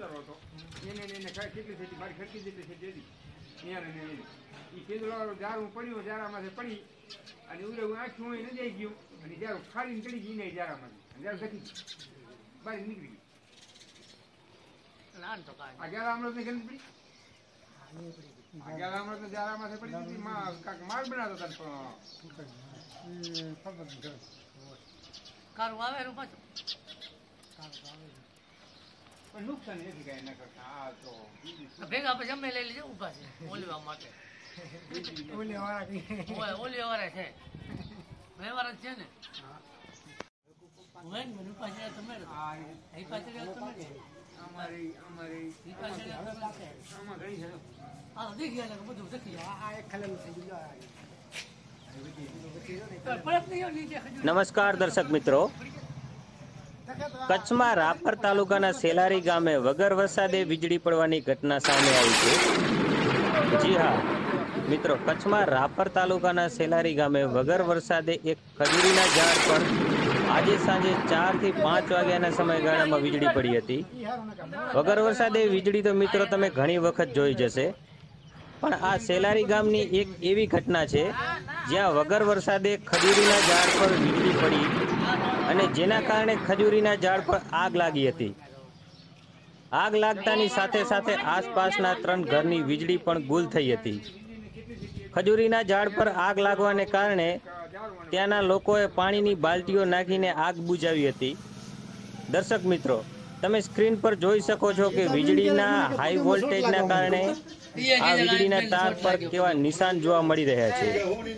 ઉતારો હતો એને કેટલી થઈ મારી ખર્ચી જેટલી છે દેદી ત્યાં એ કેદલો જારું પડ્યું જારામાંથી પડી અને ઉરે આખું હોય ન જઈ ગયું અને જારું ખાડીને ચડી ગઈ નહીં જારામાંથી જારું ગતી બહાર નીકળી ગઈ આ જારા અમૃત ને ગંદ પડી જારા અમૃત જારામાંથી પડી દીધી માલ બનાવતો હતા કારું આવે એનું પાછું પણ નુકસાન નથી કઈ ના કરતા આ તો ભેગા પછી અમે લઈ લેજો ઉભા છે ઓલવા માટે ઓલી વાળા છે વ્યવહાર જ છે ને તમે નમસ્કાર દર્શક મિત્રો, કચ્છમાં રાપર તાલુકાના સેલારી ગામે વગર વરસાદે વીજળી પડવાની ઘટના સામે આવી છે. જી હા મિત્રો, કચ્છમાં રાપર તાલુકાના સેલારી ગામે વગર વરસાદે એક ખજૂરીના ઝાડ પર આજે સાંજે 4 થી 5 વાગ્યાના સમયગાળામાં વીજળી પડી હતી. વગર વરસાદે વીજળી તો મિત્રો તમે ઘણી વખત જોઈ જશે, પણ આ સેલારી ગામની એક એવી ઘટના છે જ્યાં વગર વરસાદે ખજૂરીના ઝાડ પર વીજળી પડી અને જેના કારણે ખજૂરીના ઝાડ પર આગ લાગી હતી. આગ લાગતાની સાથે સાથે આસપાસના 3 ઘરની વીજળી પણ ગુલ થઈ હતી. ખજૂરીના ઝાડ પર આગ લાગવાને કારણે ત્યાંના લોકોએ પાણીની બાલટીઓ નાખીને આગ બુઝાવી હતી. દર્શક મિત્રો, તમે સ્ક્રીન પર જોઈ શકો છો કે વીજળીના હાઈ વોલ્ટેજના કારણે આ વીજળીના તાર પર કેવા નિશાન જોવા મળી રહ્યા છે.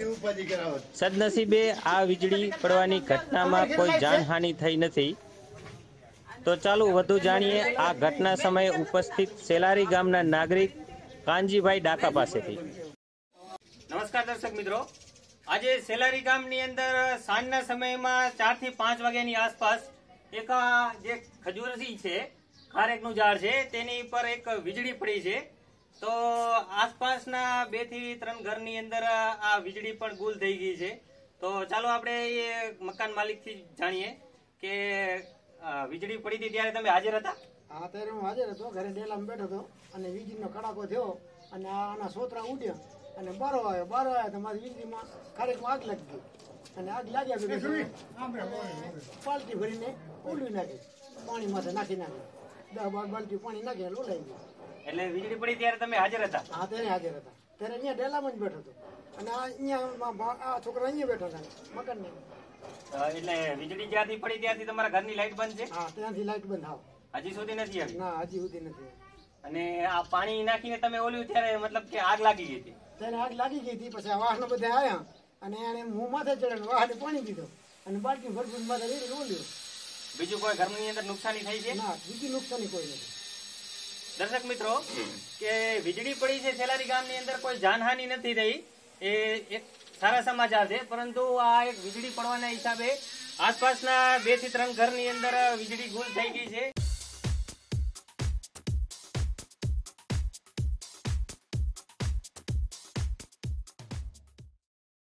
સદનસીબે આ વીજળી પડવાની ઘટનામાં કોઈ જાનહાનિ થઈ નથી. તો ચાલો વધુ જાણીએ આ ઘટના સમયે ઉપસ્થિત સેલારી ગામના નાગરિક કાનજીભાઈ ડાકા પાસેથી. નમસ્કાર દર્શક મિત્રો, આજે સેલારી ગામની અંદર સાંજના સમયમાં 4 થી 5 વાગ્યાની આસપાસ એક જે ખજૂરી છે, ખારેકનું ઝાડ છે, તેની પર એક વીજળી પડી છે. તો આસપાસના 2 થી 3 ઘરની અંદર આ વીજળી પણ ગુલ થઈ ગઈ છે. તો ચાલો આપણે એ મકાન માલિકથી જાણીએ કે વીજળી પડી હતી ત્યારે તમે હાજર હતા? હા, ત્યારે હું હાજર હતો. ઘરે ડેલામાં બેઠો હતો અને વીજળીનો કડાકો થયો અને આના સોતરા ઉડ્યા અને બારો આવ્યો તો મારી વીજળીમાં ખારેકમાં આગ લાગી ગઈ અને આગ લાગ્યા પછી બાલટી ભરીને ઓલવી નાખી, પાણી માથે નાખી 10-12 બાલટી પાણી નાખી ઓલાઈ ગયું. એટલે વીજળી પડી ત્યારે તમે હાજર હતા? હા, ત્યારે હાજર હતા. ત્યારે અહીંયા ડેલામાં જ બેઠો હતો અને અહીંયા આ છોકરા અહીંયા બેઠા હતા મકાનની. એટલે વીજળી જ્યાંથી પડી ત્યાંથી તમારા ઘરની લાઈટ બંધ છે? હા, ત્યાંથી લાઈટ બંધ. હા, હજી સુધી નથી આવી? ના, હજી સુધી નથી. અને આ પાણી નાખીને તમે ઓલ્યું ત્યારે મતલબ કે આગ લાગી ગઈ હતી? ત્યારે આગ લાગી ગઈ હતી. પછી વાહનો બધા આવ્યા અને એને હું માથે ચડ્યો, વાહને પાણી દીધો અને બાલટી ભરપૂર માથે રેડી ઓલ્યો. બીજું કોઈ ઘરની અંદર નુકસાની થઈ છે? ના, બીજી નુકસાની કોઈ નથી. દર્શક મિત્રો, કે વીજળી પડી છે સેલારી ગામની અંદર, કોઈ જાનહાનિ નથી થઈ, એ એક સારા સમાચાર છે. પરંતુ આ એક વીજળી પડવાના હિસાબે આસપાસના 2 થી 3 ઘરની અંદર વીજળી ગુલ થઈ ગઈ છે.